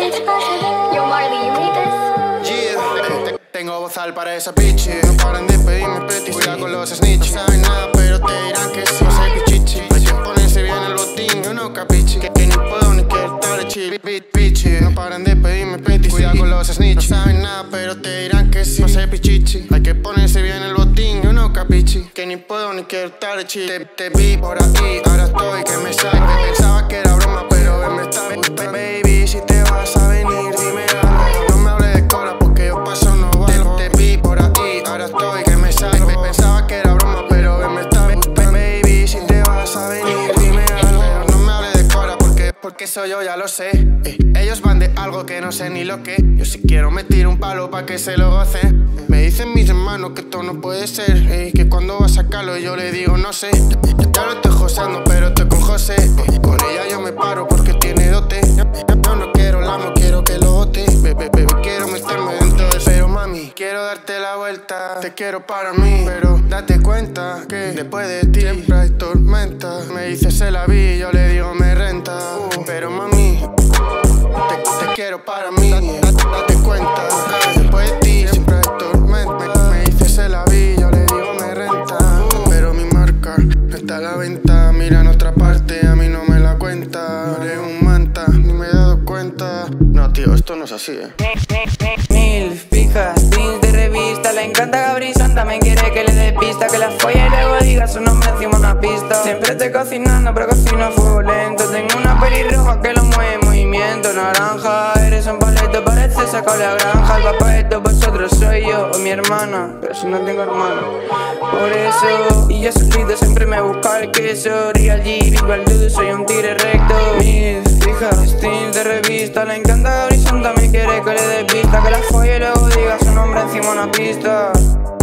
Yo Marley, you made this? Yeah, tengo bozal para esa bitch. No paran de pedirme petis. Cuidado con los snitch. No saben nada, pero te dirán que sí. No sé pichichi. Hay que ponerse bien el botín. Yo no capichi. Que ni puedo ni quiero estar chill. Bitch. No paran de pedirme petis. Cuidado con los snitch. No saben nada, pero te dirán que sí. No sé pichichi. Hay que ponerse bien el botín. Yo no capichi. Que ni puedo ni quiero estar chill. Te vi por ahí, ahora estoy que me saque. Pensaba que era broma, pero me está baby, si te vas a venir, dime algo. No me hables de cola porque yo paso no valgo. Te vi por ahí, ahora estoy que me salgo. Pensaba que era broma, pero me está baby, si te vas a venir, dime algo. No me hables de cola porque soy yo, ya lo sé. Ellos van de algo que no sé ni lo que. Yo si quiero me tiro un palo pa' que se lo gocen. Me dicen mis hermanos que esto no puede ser, que cuando va a sacarlo yo le digo no sé. Ya lo estoy joseando, pero estoy con José. Con ella yo me paro porque tiene dote. Yo no quiero lamo, quiero que lo bote. Bebé, quiero meterme dentro del. Pero mami, quiero darte la vuelta. Te quiero para mí, pero date cuenta que después de ti siempre hay tormenta. Me dice se la vi, yo le digo me renta. Pero mami, te quiero para mí. Date cuenta que después de ti siempre hay tormenta. Me dice se la vi, yo le digo me renta. Pero mi marca no está a la venta. Mira en otra parte, a mí no me la cuenta. No eres un manta, ni me he dado cuenta. No, tío, esto no es así, Mil fijas, jeans de revista. Le encanta Gabriel, también quiere que le dé pista. Que la folle y luego diga su nombre encima de una pista. Siempre estoy cocinando, pero cocino a fuego lento. Tengo una pelirroja que lo mueve en movimiento. Naranja, eres un paleto, parece sacado de la granja. El papá de todos vosotros soy yo o mi hermana, pero si no tengo hermano. Por eso, y yo solito siempre me busca el queso. Real G, Big Baldu, soy un tigre recto. Mil fijas, jeans de revista. Le encanta Gabriel, también quiere que le dé pista. Que la folle y luego diga su nombre encima de una pista.